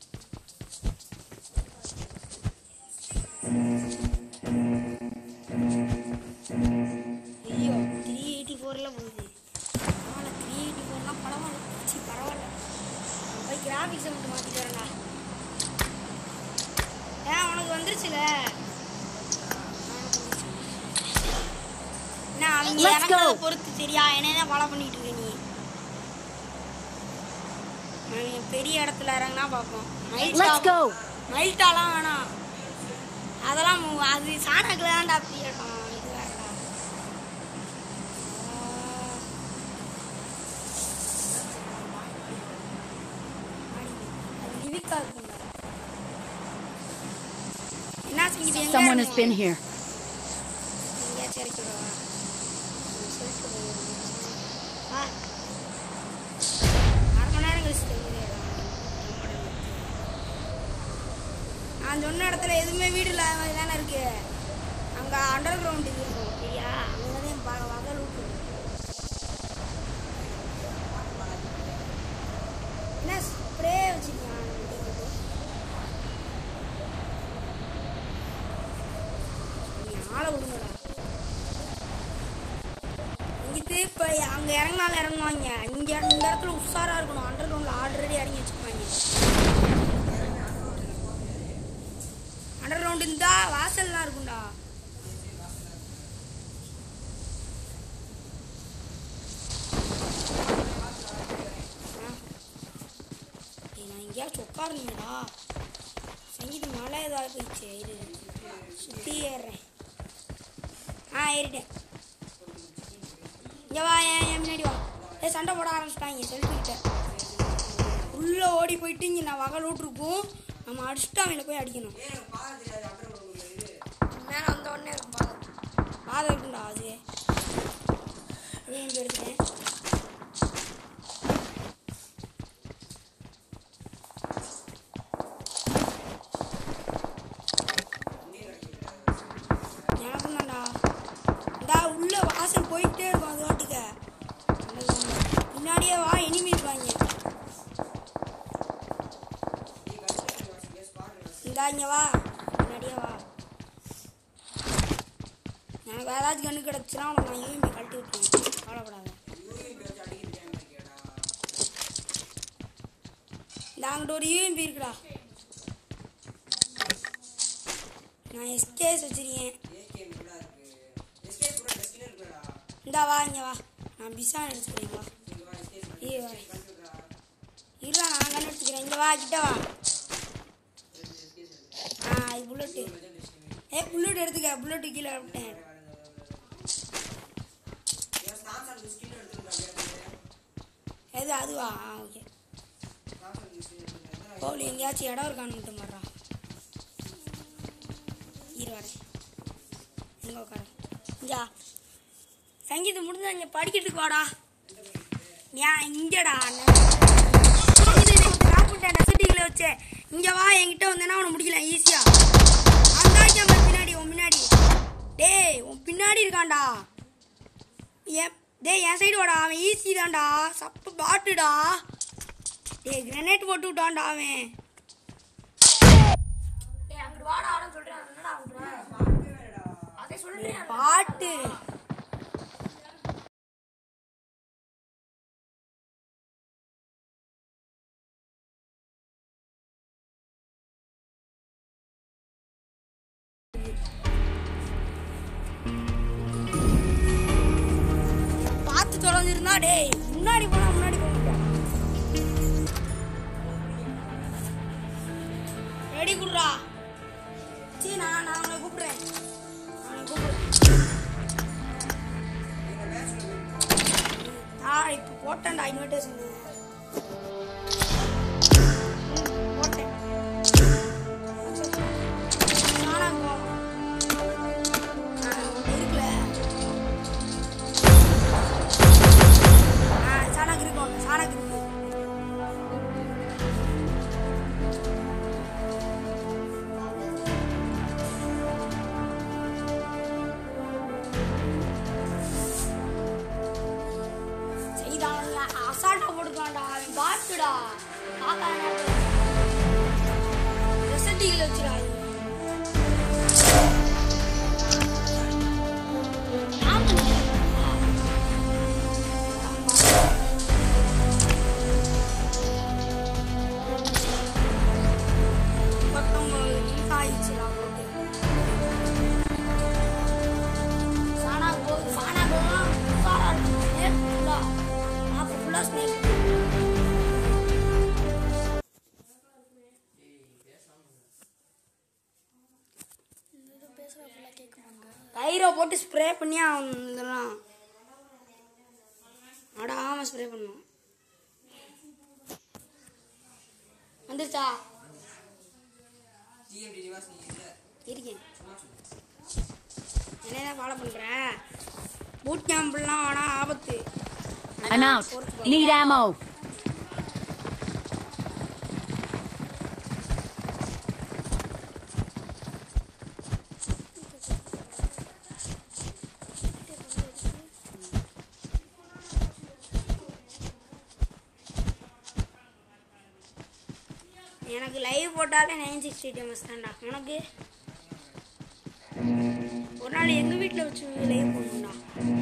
ஐயோ த்ரீ எயிட்டி ஃபோரில் போகுது பரவாயில்ல த்ரீ எயிட்டி ஃபோர்லாம் பரவாயில்ல சி பரவாயில்ல போய் கிராஃபிக்ஸை மட்டும் மாற்றிட்டு வரேன்டா ஏன் அவனுக்கு வந்துருச்சுல என்ன அவங்க இறங்குறத பொறுத்து சரியா என்னைய ஃபாலோ பண்ணிட்டு இருக்க நீ அவங்க பெரிய இடத்துல இறங்கினா பார்ப்போம் மைல்டாலாம் வேணாம் அதெல்லாம் மு- அது சாணக்கில் தான்டா அப்படி இருக்கும் இது வேறடா அது லிவிக்கா இருக்கும்டா என்ன செஞ்சு Someone has been here. எங்கேயாச்சும் இறக்கிடுவா சொல்லிட்டு போயிடுவேன் ஆ அரை மணி நேரம் கழிச்சு தெரியுதேடா நான் சொன்ன இடத்துல எதுவுமே வீடு இல்லாத மாதிரி தானே இருக்கு அங்கே அண்டர் கிரவுண்ட் இது இருக்கும் சரியா அங்கே தான் வகை லூட்டு என்ன ஸ்ப்ரே வச்சுருக்கான் ஆளை விடுங்கடா இங்கிட்டு இப்போ அங்கே இறங்கினாலும் இறங்குவாங்க இங்கே இந்த இடத்துல உஷாராக இருக்கணும் அண்டர் கிரவுண்டில் ஆல்ரெடி இறங்கி வச்சுருப்பாங்க அண்டர் கிரவுண்ட் இருந்தா வாசல்லாம் இருக்கும்டா நான் எங்கேயாச்சும் உட்காருங்கடா சங்கீதம் மழை ஏதாவது போயிடுச்சு இரு சுற்றி ஏறுறேன் ஆ ஏறிட்டேன் இங்கே வா ஏன் என் முன்னாடி வா ஏ சண்டை போட ஆரம்பிச்சிட்டாங்க செல்ஃபிக்கிட்ட உள்ளே ஓடி போயிட்டு இங்கே நான் வகை லூட்ருக்கும் நம்ம அடிச்சுட்டு அவங்கள போய் அடிக்கணும் மேலே வந்த உடனே இருக்கும் பாதம் பாதம் இருக்குண்டா அது அதே இங்கே எடுத்துட்டேன் எனக்கும் தான்டா இந்தா உள்ள வாசல் போயிட்டே இருக்கும் அது வாட்டுக்க முன்னாடியே வா இனிமே இருப்பாங்க இந்தா இங்க வா முன்னாடியே வா எனக்கு ஏதாச்சும் கண்ணு கிடச்சுன்னா உனக்கு நான் யூஎம்பி கழட்டி விட்டுருவேன் கவலைப்படாத இந்த அங்கிட்ட ஒரு யூஎம்பி இருக்குடா நான் எஸ்கேஸ் வச்சிருக்கேன் இந்தா வா இங்கே வா நான் பிசான் எடுத்துக்கிறேன் வா ஏ வா இருடா நான் கண்ணு எடுத்துக்கிறேன் இங்கே வா கிட்ட வா ஆ இது புல்லட்டு ஏ புல்லட் எடுத்துக்க புல்லட்டு கீழே விட்டேன் எது எது அதுவா ஓகே கோவில் எங்கேயாச்சும் இடம் இருக்கான்னு மட்டும் மாறா இருவாரு எங்கே உட்கார இஞ்சா சங்கீதம் முடிஞ்சா இங்கே படிக்கிறதுக்கு வாடா ஏன் இங்கடா நெசட்டிகளை வச்சு இங்கே வா என்கிட்ட வந்தேன்னா அவனை முடிக்கல ஈஸியா அந்த பின்னாடி உன் பின்னாடி டேய் உன் பின்னாடி இருக்கான்டா ஏன் டேய் என் சைடு வாடா அவன் ஈஸி தான்டா சப்பு பாட்டுடா டேய் கிரனேட் போட்டு விட்டான்டா அவன் பாட்டு பார்த்து தொலைஞ்சிருந்தா டேய் முன்னாடி போனா முன்னாடி போக முடியாது ரெடி குடுறா சீ நான் நான் உன்னை கூப்பிடுறேன் அவனை கூப்பிடுறேன் நான் இப்போ போட்டேன்டா இன்விடேஷன் போட்டேன் நானா இருக்குல்ல ஆ சாணாக்கு இருக்கும் சாணாக்கு இருக்கு அசால்ட்டா போட்டுக்கான்டா அவன் பாட்டுடா பாக்கா ரெசல்ட்டிகள் வச்சுடா பத்தொன்பது நிமிஷம் ஆயிடுச்சுடா போட்டு சாணா போகுது சாணா போகலாம் சாரா ஃபுல்லா அப்போ ஃபுல்லா ஸ்னேக் தைரோ போட்டு ஸ்ப்ரே பண்ணி அவன் இதெல்லாம் அட ஆமாம் ஸ்ப்ரே பண்ணும் வந்துருச்சா இருக்கேன் என்ன ஃபாலோ பண்ணுறேன் பூட் கேம்ப்லாம் ஆனால் ஆபத்து I'm out. Need ammo. எனக்கு லைவ் போட்டாலே நைன் சிக்ஸ்டி டேமஸ் தான்டா உனக்கு ஒரு நாள் எங்கள் வீட்டில் வச்சு லைவ் போடணும்டா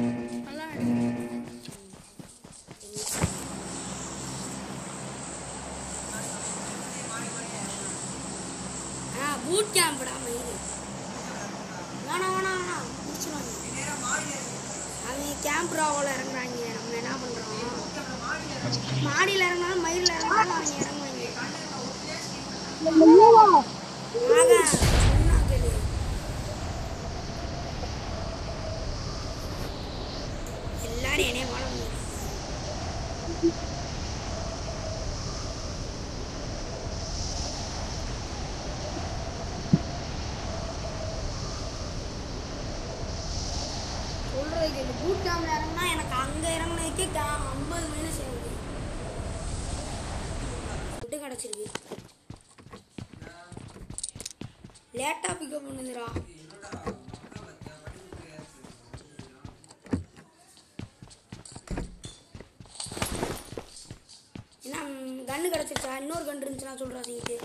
ஆ பூட் கேம்ப்டா மயிறு வேணாம் வேணாம் வேணாம் முடிச்சிடுவாங்க அவங்க கேம்ப் ராவில் இறங்குறாங்க நம்ம என்ன பண்ணுறோம் மாடியில் இறங்கினாலும் மயிரில் இறங்கினாலும் அவங்க இறங்குவாங்க ஆக சொன்னா கேளு எல்லாரும் என்னைய வாழ முடியும் சொல்றது கேளு பூட் கேம்ப்ல இறங்கினா எனக்கு அங்கே இறங்கினதுக்கே ஐம்பது மைனஸ் ஆகுது ஃபுட்டு கிடச்சிருக்கு லேட்டாக பிக்கப் பண்ணுதுடா என்ன கன்று கிடச்சிருச்சா இன்னொரு கன்று இருந்துச்சுன்னா சொல்கிறா சீட்டு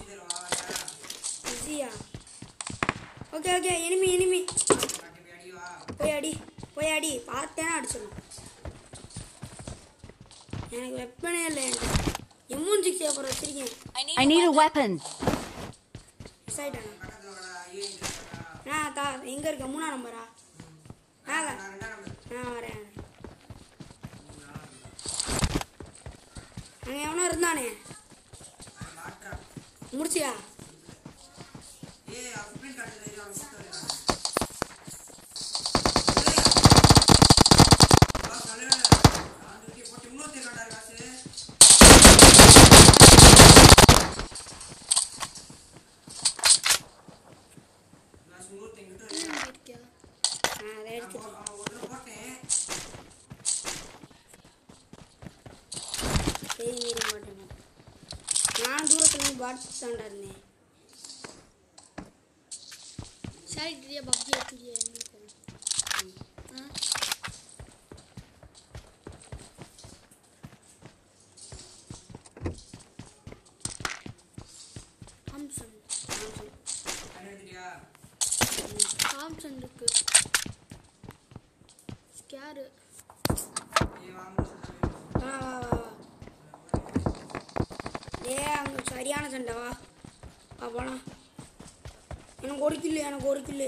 ஈஸியா ஓகே ஓகே இனிமி இனிமி போய் அடி போய் அடி பார்த்தேன்னா அடிச்சிடணும் எனக்கு வெப்பனே இல்லை என்கிட்ட எம்மூன் சிக்ஸ் அப்புறம் வச்சிருக்கேன் I need a weapon. Miss ஆயிட்டானா ஆ தா எங்கே இருக்க மூணா நம்பரா ஆ ஆ வரேன் அங்கே எவனோ இருந்தானே முடிச்சியா இருக்கியா அதை எடுத்துட்டு சரி மீற மாட்டேன். நான் தூரத்தில் பாட்டு தாண்டா இருந்தேன். சாரிட்டியா பப்ஜி ஏற்றியா எங்களுக்கு ஆ தாம்சன் தாம்சன் இருக்கு ஸ்கேரு வா வா வா ஏ அங்கே சரியான சண்டை வா வா போலாம். எனக்கு ஒரு கில்லு எனக்கு ஒரு கில்லு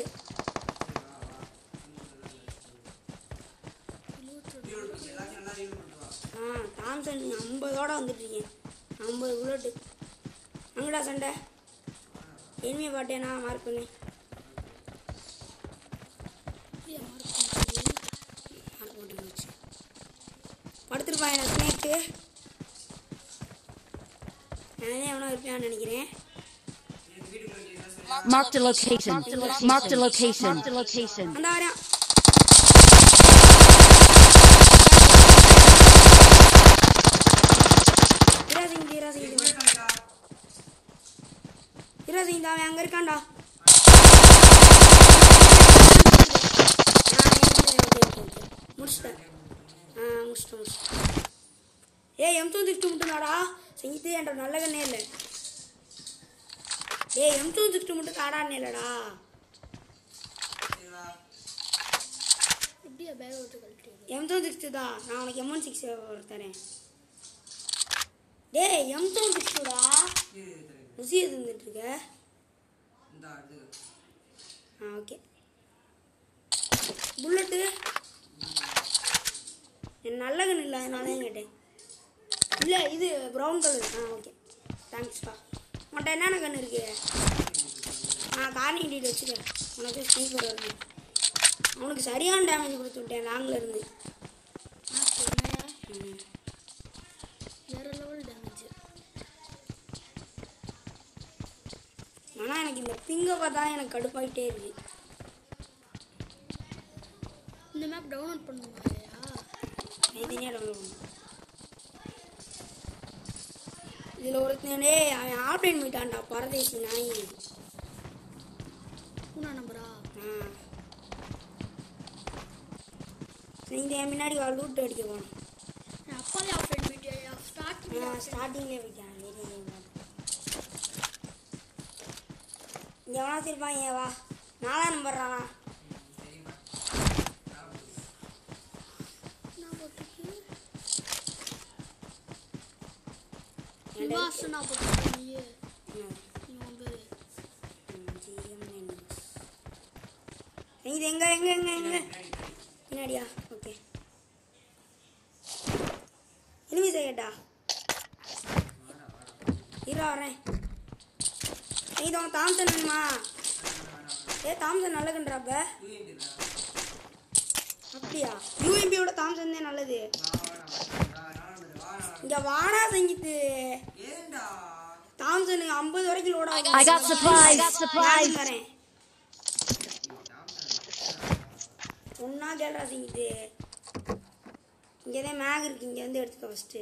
ஆ தாம்சன் ஐம்பதோட வந்துட்டுருக்கீங்க. ஐம்பது புல்லட்டு அங்கடா சண்டை எனிமையை பாட்டேனா மார்க் பண்ணு. மார்க் போட்டு வச்சு படுத்துருப்பான் எனக்கு ஸ்னேக்கு. நானே எவனோ இருப்பான்னு நினைக்கிறேன். Marked a location. Marked a location. Marked a location. அந்த வரேன். ஹீராசிங் ஹீராசிங் ஹீராசிங் தான் அவன் அங்கே இருக்கான்டா. முடிச்சிட்டேன். ஆ முடிச்சிட்டேன் முடிச்சிட்டேன். ஏய் எம் டூ சிக்ஸ்டி மட்டும்தாடா செஞ்சுட்டு என்ற நல்ல கண்ணே இல்லை. ஏய் எம் டூ சிக்ஸ்டி மட்டும் தாடான்னு இல்லைடா. எப்படியா பேக் விட்டு கழட்டி எம் டூ சிக்ஸ்டி தான். நான் உனக்கு எம் ஒன் சிக்ஸ் தரேன். டேய் எம் டூ சிக்ஸ்டா ருசி இருந்துட்டுருக்க. ஆ ஓகே புல்லட்டு என் நல்ல கண்ணு இல்லை அதனால தான் கேட்டேன். இல்லை இது ப்ரௌன் கலர். ஆ ஓகே தேங்க்ஸ்ப்பா. உன்ட்ட என்னென்ன கண்ணு இருக்கு? ஆ கார்னிங் டீட் வச்சுக்க. உனக்கு ஸ்னீக்கர் வரணும். அவனுக்கு சரியான டேமேஜ் கொடுத்து விட்டேன் லாங்கில் இருந்து. ம் வேற லெவல் டேமேஜ். ஆனால் எனக்கு இந்த பிங்கை பார்த்தா எனக்கு கடுப்பாயிட்டே இருக்கு. இந்த மேப் டவுன்லோட் பண்ணுவாயா? தனியாக டவுன்லோட் பண்ணும். இதில் ஒருத்தனே அவன் ஆப்லைன் போயிட்டான்டா பரதேசி நாய். பூனா நம்பரா? ஆ இந்த என் முன்னாடி வா லூட் அடிக்க போகணும். என் அப்பாலே ஆஃப்லைன் போயிட்டியா? ஸ்டார்டிங் ஆ ஸ்டார்டிங்லேயே போயிட்டான். இங்கே எவனா திருப்பான் ஏன் வா நாலாம் நம்பர் ரானா. நிவாசனா போட்டுருக்கீங்க இது எங்க எங்க எங்க எங்க பின்னாடியா? ஓகே இனிமே செய்யட்டா இரா வரேன். நீ தான் தாம்சன் வேணுமா? ஏ தாம்சன் நல்லதுன்றாப்ப. அப்படியா? யூஎம்பியோட தாம்சன் தான் நல்லது. இங்க வாடா செஞ்சிட்டு தாம்சன் ஐம்பது வரைக்கும் லோட. I got supplies. Got supplies. வரேன் ஒன்னா கேள்றா செஞ்சிட்டு. இங்கதான் மேக் இருக்கு. இங்க வந்து எடுத்துக்க ஃபர்ஸ்ட்.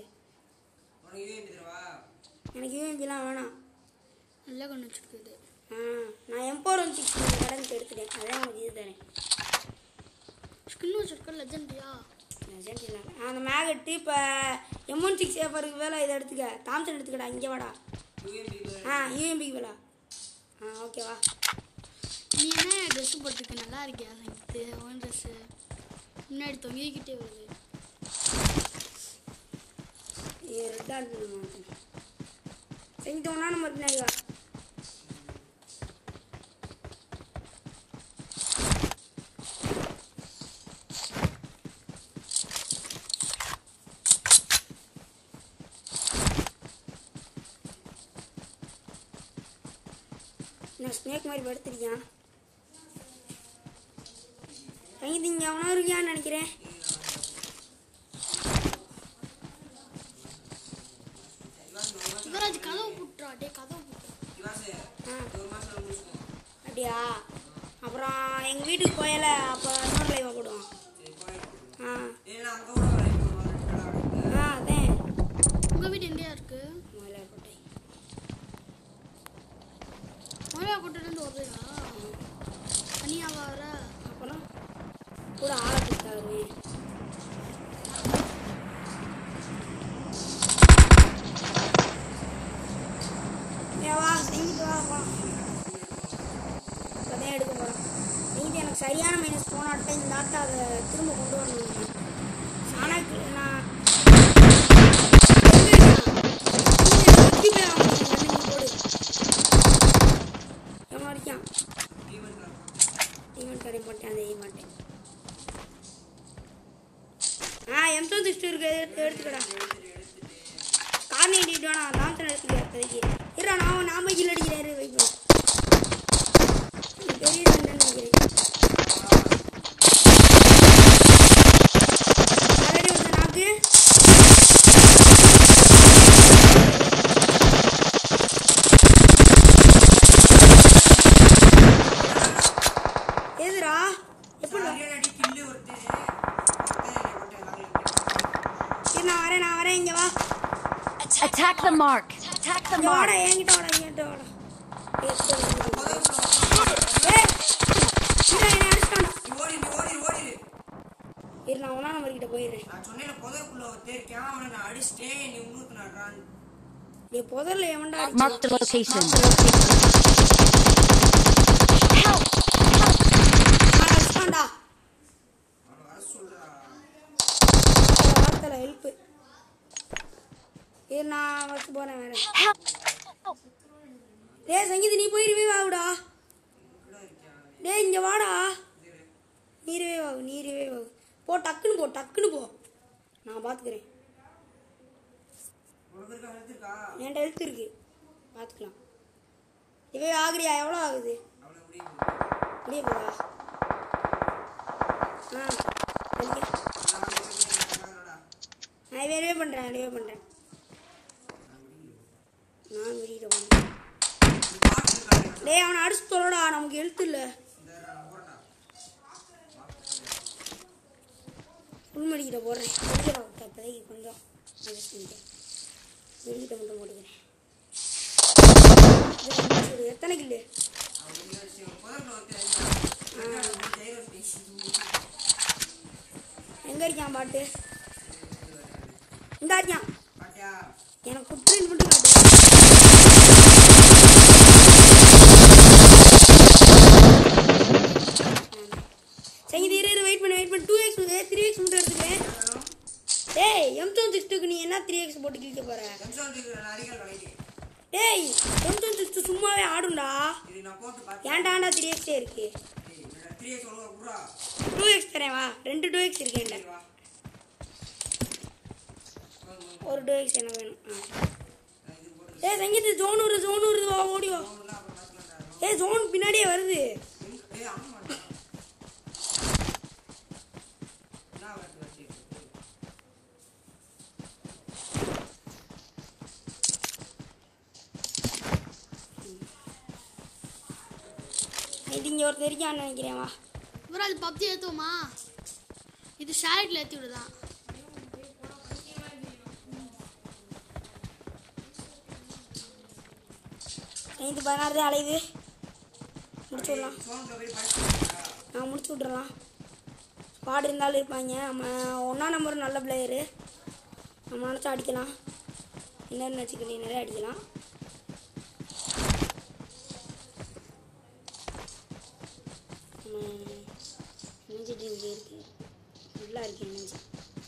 எனக்கு யூஎம்பிலாம் வேணாம். நல்லா கண்ணு வச்சுருக்குது. ஆ நான் எம்போர் ஒன் சிக்ஸ் கடனுக்கு எடுத்துட்டேன். அதான் உனக்கு இது தரேன். ஸ்கின் வச்சுருக்க லெஜெண்ட்ரியா? லெஜெண்ட் இல்லை. அந்த மேக் எடுத்து இப்போ எம் ஒன் சிக்ஸ் ஏஃபருக்கு வேலை இதை எடுத்துக்க. தாம்சன் எடுத்துக்கடா. இங்கே வாடா. ஆ யூஎம்பிக்கு வேலை. ஆ ஓகேவா? நீ என்ன ட்ரெஸ்ஸு போட்டுருக்க? நல்லா இருக்கியா சங்கித்து? ஓன் ட்ரெஸ்ஸு முன்னாடி தொங்கிக்கிட்டே வருது. ரெட்டாக எடுத்துக்கணும். செஞ்சுட்டு ஒன்றா நம்ம பின்னாடி வா. நான் ஸ்னேக் மாதிரி படுத்துருக்கேன். சங்கீதி இங்கே எவனோ இருக்கியான்னு நினைக்கிறேன். யுவராஜ் கதவு புட்டுறா டே கதவு புட்டுறா இவாசு ஆ ஒரு மாசம் முடிச்சுக்கோ அப்படியா அப்புறம் எங்கள் வீட்டுக்கு போயல அப்போ இன்னொரு லைவாக போடுவோம் ஆ ஏன்னா அங்கே கூட வரைக்கும் ரெண்டு கடை இருக்கு ஆ அதேன் உங்கள் வீடு எங்கேயா இருக்கு மயிலாடுதுறை மயிலாடுதுறையிலேருந்து வருதையா தனியாக வர அப்புறம் கூட ஆளை கொடுத்தா வருவேன் வா செஞ்சுட்டு வா வா இப்போதான் எடுக்க போகிறோம் நீங்கள் எனக்கு சரியான மைனஸ் போனாட்ட இந்த ஆட்டை அதை திரும்ப கொண்டு வரணும் சாணக்கு நான் போடு எவன் வரைக்கும் ஈவெண்ட் கடை போட்டேன் அந்த ஈ மாட்டேன் ஆ எம்சோ சிக்ஸ்டி இருக்கு எடுத்துக்கடா கார்னி எடிட்டு வேணா தாம்சன் எடுத்துக்க இப்போதைக்கு இருடா நான் நாம கீழே அடிக்கிறாரு வைப்போம் பெரிய சண்டைன்னு நினைக்கிறேன் ஆல்ரெடி ஒரு நாக்கு எதுரா எப்படி அடி கில்லு ஒருத்தர் நான் வரேன் நான் வரேன் இங்கே வா Attack the mark. Attack the இங்க mark. வாடா என்கிட்ட வாடா என்கிட்ட வாடா ஏய் இங்க என்ன அடிச்சான் ஓடி ஓடி ஓடி இரு நான் ஒண்ணா நம்பர் கிட்ட போயிடுறேன் நான் சொன்னேன் புதருக்குள்ள ஒருத்தர் இருக்கான் அவனை நான் அடிச்சிட்டேன் நீ உங்களுக்கு நடுறான் நீ புதர்ல எவன்டா Mark the location. அடிச்சான்டா அவனை வர சொல்றா வார்த்தையில ஹெல்ப் இரு நான் வச்சு போறேன் வேற டேய் சங்கீத் நீ போயிருவே வாடா டேய் இங்க வாடா நீரவே வா நீரவே வா போ டக்குன்னு போ டக்குன்னு போ நான் பாத்துக்கிறேன் உனக்கு இருக்கா எடுத்துருக்கா என்கிட்ட ஹெல்த் இருக்கு பாத்துக்கலாம் இவே ஆகுறியா எவ்வளோ ஆகுது அவளை முடியும் முடிய போதா ஆ சரிங்க. நான் வேறவே பண்ணுறேன் வேறவே பண்ணுறேன் நான் வெளியிட பண்ணுறேன் டேய் அவனை அடிச்சு தொலைடா நமக்கு எழுத்து இல்லை உள்மடிக்கிட்ட போடுறேன் வெளியிட விட்டேன் இப்போதைக்கு கொஞ்சம் அட்ஜஸ்ட் பண்ணிட்டேன் வெளியிட்ட மட்டும் போட்டுக்கிறேன் இது எத்தனை கில்லு எங்க இருக்கான் பாட்டு இந்த இருக்கான் பாட்டியா எனக்கு குப்பின்னு மட்டும் காட்டு சரி இரு இரு வெயிட் பண்ணு வெயிட் பண்ணு டூ எக்ஸ் த்ரீ எக்ஸ் மட்டும் எடுத்துக்கிறேன் டேய் எம் தௌசண்ட் சிக்ஸ்டுக்கு நீ என்ன த்ரீ எக்ஸ் போட்டு கிழிக்க போற அடிக்கல் கலைக்கு டேய் எம் தௌசண்ட் சிக்ஸ்டு சும்மாவே ஆடும்டா இது நான் போட்டு பார்த்தேன் ஏன்டாண்டா த்ரீ எக்ஸே இருக்கு த்ரீ எக்ஸ் ஒழுங்கா குடுறா டூ எக்ஸ் தரேன் வா ரெண்டு டூ எக்ஸ் இருக்கேன்டா வா ஒரு டூ எக்ஸ் எனக்கு வேணும் ஆ ஏய் சங்கீத் ஜோன் ஒரு ஜோன் வருது வா ஓடி வா ஏய் ஜோன் பின்னாடியே வருது ஏய் ஆமா நான் வரது வச்சு இது இங்கே ஒருத்தர் இருக்கான்னு நினைக்கிறேன் வா யுவராஜ் பப்ஜி ஏற்றுவோமா இது ஷேரிட்டில் ஏற்றி விடுதான் ஐந்து பதினாறு தான் அலையுது முடிச்சு விடலாம் ஃபோன்ல போய் படிச்சுடா நான் முடிச்சு விட்றலாம் ஸ்குவாட் இருந்தாலும் இருப்பாங்க நம்ம ஒன்றா நம்பர் நல்ல பிளேயரு நம்ம நினச்சா அடிக்கலாம் என்னென்னு வச்சுக்கிட்டே நிறைய அடிக்கலாம் நினைச்சிட்டு இங்கே இருக்கு நல்லா இருக்கேன் நினைச்சு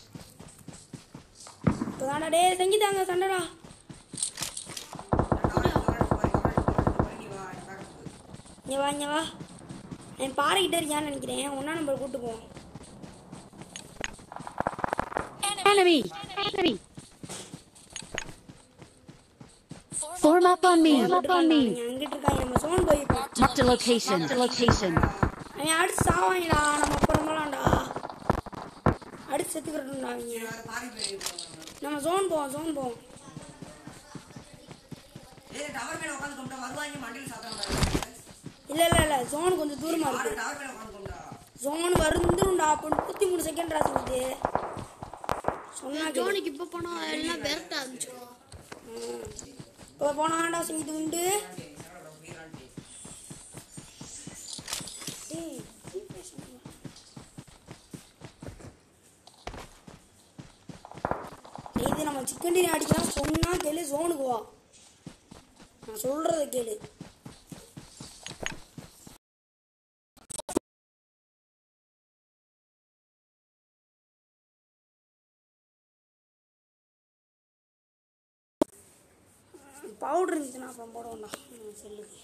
இப்போ தாண்டா டே செஞ்சுட்டாங்க சண்டைடா இங்கே வா இங்கே வா என் பாறைக்கிட்ட இருக்கியான்னு நினைக்கிறேன் ஒன்றா நம்பர் கூப்பிட்டு போவோம் Enemy. Enemy. Form up on me. Form up on me. அங்கிட்டு இருக்காங்க நம்ம சோன் போயிருக்கோம் Marked a location. Marked a location. அவன் அடிச்சு சாவாங்கடா நம்ம அப்புறமெல்லாம்டா அடிச்சு செத்துக்கிறோம்டா அவங்க நம்ம ஜோன் போவோம் ஜோன் போவோம் டேய் டவர் மேல உட்கார்ந்து கொண்டா வருவாங்க மண்டையில சாத்துறாங்க. இல்ல இல்ல இல்ல ஜோன் கொஞ்சம் தூரமா ஆறு இருக்கு. டவர் மேல உட்கார்ந்து கொண்டா. ஜோன் வருந்துரும்டா. அப்ப முப்பத்தி மூணு செகண்ட் ராசிக்குது. சொன்னா கேளு. ஜோனுக்கு இப்போ போனா எல்லாம் பெரட்ட ஆரம்பிச்சிடும். இப்போ போனாடா சிங்கிட்டு உண்டு. டேய் இது நம்ம சிக்கன் டினி அடிக்கலாம். சொன்னா கேளு. ஜோனுக்கு வா. நான் சொல்றத கேளு. பவுடர் இருந்துச்சுன்னா அப்புறம் போட வேண்டாம். சொல்லுது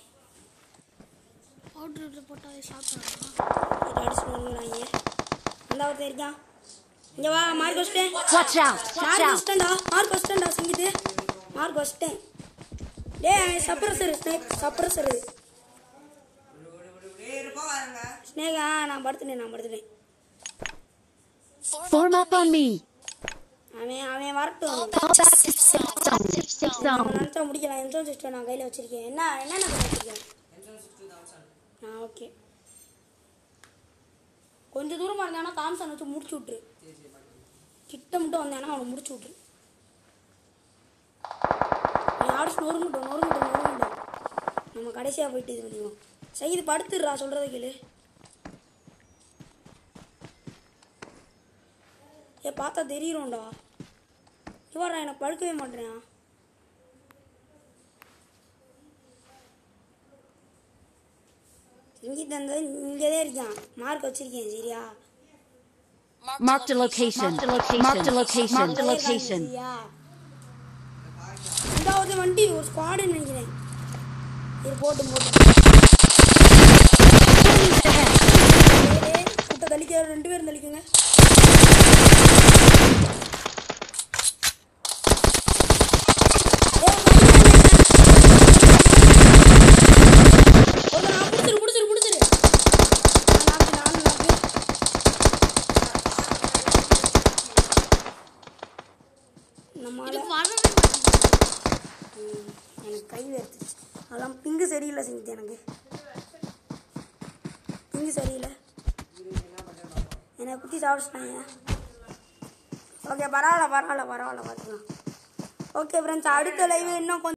பவுடர் போட்டால் சாப்பிட்றாங்க. அடிச்சு வாங்க. அந்த ஒருத்தர் இருக்கான். இங்க வா. மார்க் வச்சிட்டேன். Watch out! Watch mark out! வச்சிட்டேன்டா. மார்க் வச்சிட்டேன்டா சிங்கிட்டு. மார்க் வச்சிட்டேன். டேய் சப்ரஸர் ஸ்னேக் சப்ரஸர். டேய் இருப்பா வாங்க. ஸ்னேகா நான் படுத்துட்டேன் நான் படுத்துட்டேன். Form up on me. அவன் அவன் வரட்டும். Fall back to safe zone. Safe zone. நினச்சா முடிக்கலாம். என்ட்ரன்ஸ் சிஸ்டம் நான் கையில் வச்சிருக்கேன். என்ன என்னென்ன வச்சிருக்கேன்? ஆ ஓகே. கொஞ்சம் தூரமாக இருந்தானா தாம்சன் வச்சு முடிச்சு விட்ரு. கிட்ட மட்டும் வந்தானா அவனை முடிச்சு விட்ரு. நீ ஆடிச்சு நொறுங்கிட்டோம் நொறுங்கிட்டோம் நொறுங்கிட்டோம். நம்ம கடைசியாக போயிட்டு இது பண்ணிடுவோம். சரி இது படுத்துடுறா சொல்கிறத கேளு. ஏ பார்த்தா தெரியும்டா. இவரா எனக்கு படுக்கவே மாட்டேன். இங்கே தந்தது இங்கேதான் இருக்கான். மார்க் வச்சிருக்கேன் சரியா. Marked a location. Marked a location. Marked a location. Marked a location. இதாவது வண்டி ஒரு ஸ்குவாடு நினைக்கிறேன். இது போட்டு போட்டு கூட்ட தள்ளிக்க. ரெண்டு பேரும் தள்ளிக்குங்க. எனக்கு கை வேர்த்துச்சு. அதெல்லாம் பிங்கு சரியில்லை செஞ்சு. எனக்கு பிங்கு சரியில்லை. என்னை குத்தி சாப்பிட்டாங்க. ஓகே பரவாயில்ல பரவாயில்ல பரவாயில்ல பார்த்துக்கலாம். ஓகே ஃப்ரெண்ட்ஸ் அடுத்த லைவ் இன்னும் கொஞ்சம்